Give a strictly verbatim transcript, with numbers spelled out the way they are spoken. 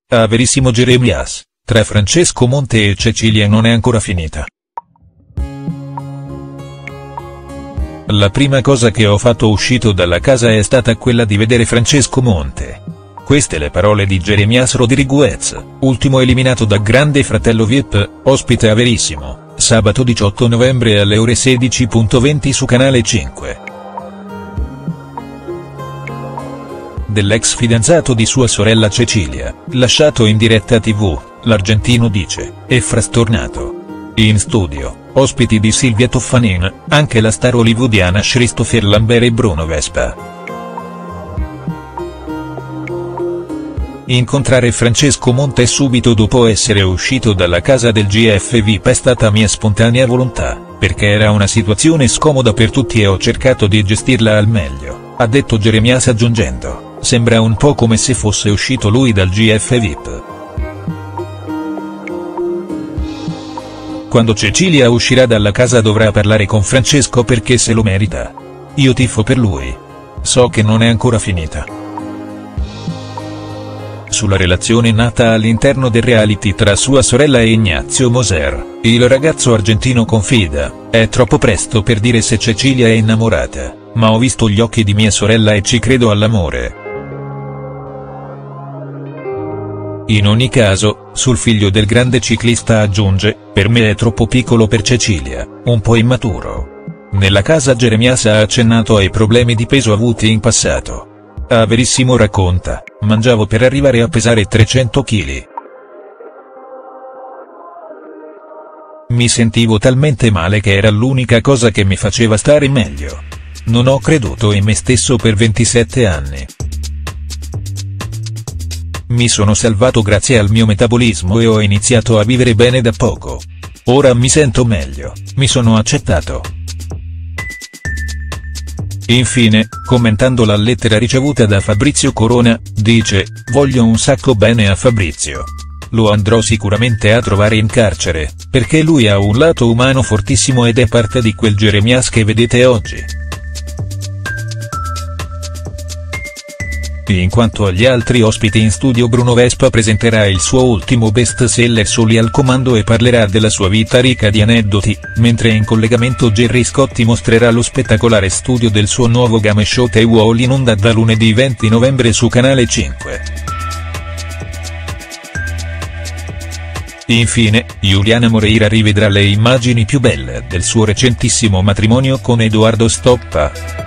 A Verissimo Jeremias, tra Francesco Monte e Cecilia non è ancora finita. La prima cosa che ho fatto uscito dalla casa è stata quella di vedere Francesco Monte. Queste le parole di Jeremias Rodriguez, ultimo eliminato da Grande Fratello V I P, ospite a Verissimo, sabato diciotto novembre alle ore sedici e venti su Canale cinque. Dell'ex fidanzato di sua sorella Cecilia, lasciato in diretta tivù, l'argentino dice, è frastornato. In studio, ospiti di Silvia Toffanin, anche la star hollywoodiana Christopher Lambert e Bruno Vespa. Incontrare Francesco Monte subito dopo essere uscito dalla casa del G F V I P è stata mia spontanea volontà, perché era una situazione scomoda per tutti e ho cercato di gestirla al meglio, ha detto Jeremias aggiungendo, sembra un po' come se fosse uscito lui dal G F V I P. Quando Cecilia uscirà dalla casa dovrà parlare con Francesco perché se lo merita. Io tifo per lui. So che non è ancora finita. Sulla relazione nata all'interno del reality tra sua sorella e Ignazio Moser, il ragazzo argentino confida, è troppo presto per dire se Cecilia è innamorata, ma ho visto gli occhi di mia sorella e ci credo all'amore. In ogni caso, sul figlio del grande ciclista aggiunge, per me è troppo piccolo per Cecilia, un po' immaturo. Nella casa Jeremias ha accennato ai problemi di peso avuti in passato. A Verissimo racconta, mangiavo per arrivare a pesare trecento chili. Mi sentivo talmente male che era l'unica cosa che mi faceva stare meglio. Non ho creduto in me stesso per ventisette anni. Mi sono salvato grazie al mio metabolismo e ho iniziato a vivere bene da poco. Ora mi sento meglio, mi sono accettato. Infine, commentando la lettera ricevuta da Fabrizio Corona, dice, voglio un sacco bene a Fabrizio. Lo andrò sicuramente a trovare in carcere, perché lui ha un lato umano fortissimo ed è parte di quel Jeremias che vedete oggi. In quanto agli altri ospiti in studio, Bruno Vespa presenterà il suo ultimo best seller Soli al comando e parlerà della sua vita ricca di aneddoti, mentre in collegamento Gerry Scotti mostrerà lo spettacolare studio del suo nuovo game show The Wall in onda da lunedì venti novembre su Canale cinque. Infine, Juliana Moreira rivedrà le immagini più belle del suo recentissimo matrimonio con Edoardo Stoppa.